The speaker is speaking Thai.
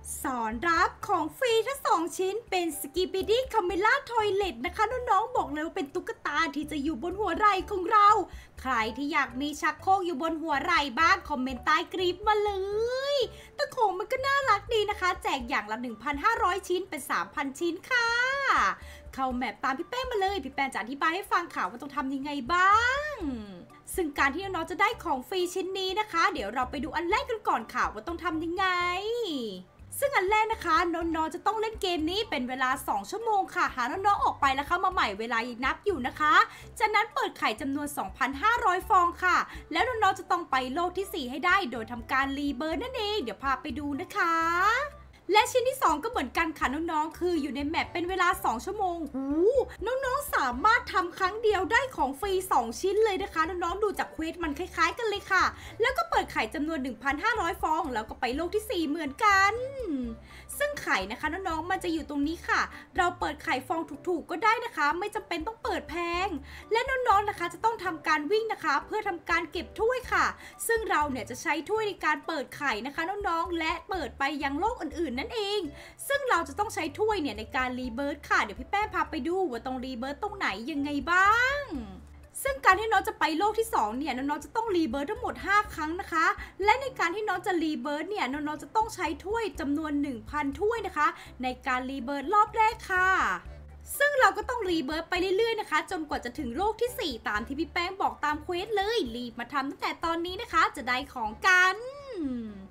สอนรับของฟรีทั้ง2 ชิ้นเป็นสกิป p ดี้คาเมล่าทอยเลตนะคะน้องๆบอกเลยว่าเป็นตุ๊กตาที่จะอยู่บนหัวไหล่ของเรา ใครที่อยากมีชักโครกอยู่บนหัวไหล่บ้างคอมเมนต์ใต้คลิปมาเลยแต่ของมันก็น่ารักดีนะคะแจกอย่างละ 1,500 ชิ้นเป็น 3,000 ชิ้นค่ะเข้าแมปตามพี่แป้งมาเลยพี่แป้งจะอธิบายให้ฟังค่ะว่าต้องทำยังไงบ้างซึ่งการที่น้องๆจะได้ของฟรีชิ้นนี้นะคะเดี๋ยวเราไปดูอันแรกกันก่อนค่ะว่าต้องทำยังไงซึ่งอันแรกนะคะน้องๆจะต้องเล่นเกมนี้เป็นเวลา2 ชั่วโมงค่ะหาน้องๆออกไปแล้วเข้ามาใหม่เวลายังนับอยู่นะคะจากนั้นเปิดไข่จำนวน 2,500 ฟองค่ะแล้วน้องๆจะต้องไปโลกที่ 4ให้ได้โดยทำการรีเบิร์ดนั่นเองเดี๋ยวพาไปดูนะคะและชิ้นที่2ก็เหมือนกันค่ะน้องๆคืออยู่ในแมปเป็นเวลา2 ชั่วโมงน้องๆสามารถทำครั้งเดียวได้ของฟรี2 ชิ้นเลยนะคะน้องๆดูจากเควสมันคล้ายๆกันเลยค่ะแล้วก็เปิดไข่จำนวน 1,500 ฟองแล้วก็ไปโลกที่ 4เหมือนกันซึ่งไข่นะคะน้องๆมันจะอยู่ตรงนี้ค่ะเราเปิดไข่ฟองถูกๆก็ได้นะคะไม่จำเป็นต้องเปิดแพงและน้องๆนะคะจะต้องทำการวิ่งนะคะเพื่อทำการเก็บถ้วยค่ะซึ่งเราเนี่ยจะใช้ถ้วยในการเปิดไข่นะคะน้องๆและเปิดไปยังโลกอื่นๆนั่นเองซึ่งเราจะต้องใช้ถ้วยเนี่ยในการรีเบิร์ตค่ะเดี๋ยวพี่แป้งพาไปดูว่าต้องรีเบิร์ตตรงไหนยังไงบ้างซึ่งการที่น้องจะไปโลกที่2เนี่ยน้องๆจะต้องรีเบิร์ตทั้งหมด5 ครั้งนะคะและในการที่น้องจะรีเบิร์ตเนี่ยน้องๆจะต้องใช้ถ้วยจำนวน 1,000 ถ้วยนะคะในการรีเบิร์ตรอบแรกค่ะซึ่งเราก็ต้องรีเบิร์ตไปเรื่อยๆนะคะจนกว่าจะถึงโลกที่ 4ตามที่พี่แป้งบอกตามเควสเลยรีบมาทำตั้งแต่ตอนนี้นะคะจะได้ของกัน